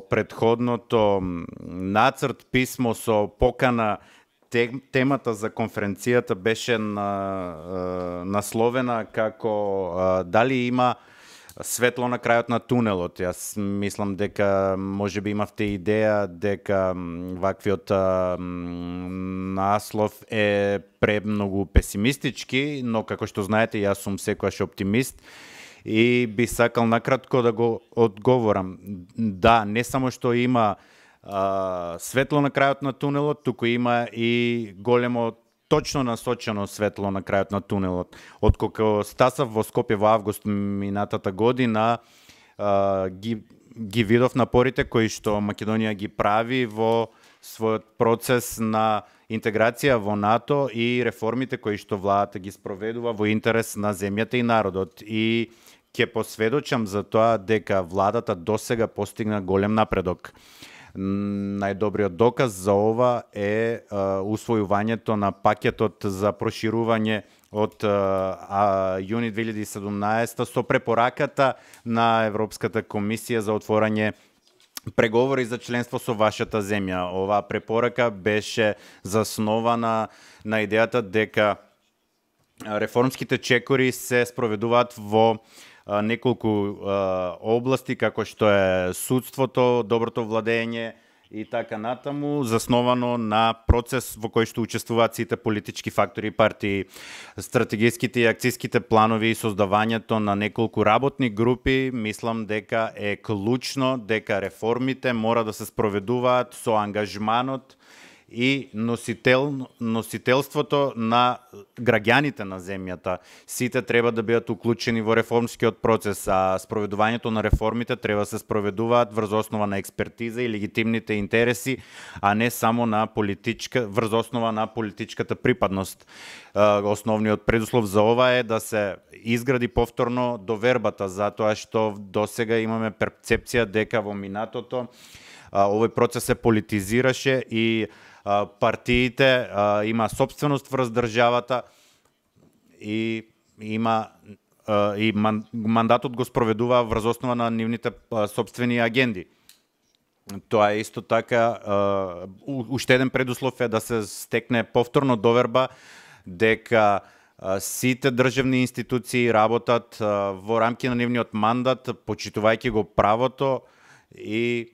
предходното нацрт писмо со покана. Темата за конференцијата беше насловена како дали има светло на крајот на тунелот. Јас мислам дека може би имавте идеја дека ваквиот наслов е премногу песимистички, но како што знаете, јас сум секогаш оптимист и би сакал накратко да го одговорам. Да, не само што има светло на крајот на тунелот, туку има и големо точно насочено светло на крајот на тунелот. Откако стасав во Скопје во август минатата година, ги видов напорите кои што Македонија ги прави во својот процес на интеграција во НАТО и реформите кои што владата ги спроведува во интерес на земјата и народот. И ќе посведочам за тоа дека владата досега постигна голем напредок. Најдобриот доказ за ова е усвојувањето на пакетот за проширување од јуни 2017 со препораката на Европската комисија за отворање преговори за членство со вашата земја. Оваа препорака беше заснована на идејата дека реформските чекори се спроведуваат во неколку области, како што е судството, доброто владење и така натаму, засновано на процес во кој што учествуваат сите политички фактори и партии. Стратегиските и акцијските планови и создавањето на неколку работни групи, мислам дека е клучно, дека реформите мора да се спроведуваат со ангажманот и носителството на граѓаните на земјата. Сите треба да бидат уклучени во реформскиот процес, а спроведувањето на реформите треба да се спроведуваат врз основа на експертиза и легитимните интереси, а не само на врз основа на политичката припадност. Основниот предуслов за ова е да се изгради повторно довербата, затоа што досега имаме перцепција дека во минатото овој процес се политизираше и партиите има собственост врз државата и има и мандатот го спроведува врз основа на нивните собствени агенди. Тоа е исто така уште еден предуслов е да се стекне повторно доверба дека сите државни институции работат во рамки на нивниот мандат, почитувајќи го правото и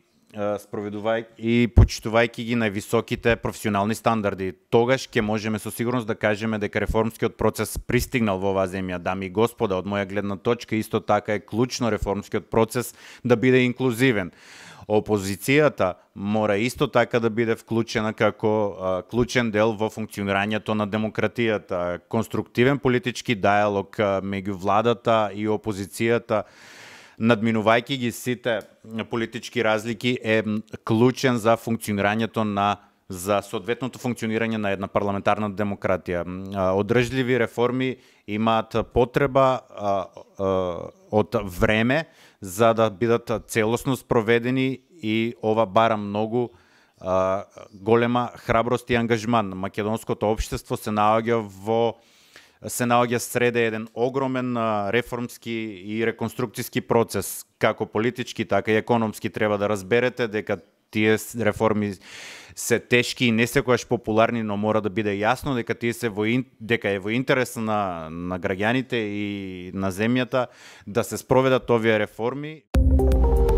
почитувајќи ги највисоките професионални стандарди. Тогаш ќе можеме со сигурност да кажеме дека реформскиот процес пристигнал во оваа земја. Дами и господа, од моја гледна точка исто така е клучно реформскиот процес да биде инклузивен. Опозицијата мора исто така да биде вклучена како клучен дел во функционирањето на демократијата. Конструктивен политички диалог меѓу владата и опозицијата, надминувајќи ги сите политички разлики, е клучен за функционирањето за соодветното функционирање на една парламентарна демократија. Одржливи реформи имаат потреба од време за да бидат целосно спроведени и ова бара многу голема храброст и ангажман. Македонското општество се наоѓа среде еден огромен реформски и реконструкцијски процес, како политички, така и економски. Треба да разберете дека тие реформи се тешки и не секогаш популарни, но мора да биде јасно дека дека е во интерес на граѓаните и на земјата да се спроведат овие реформи.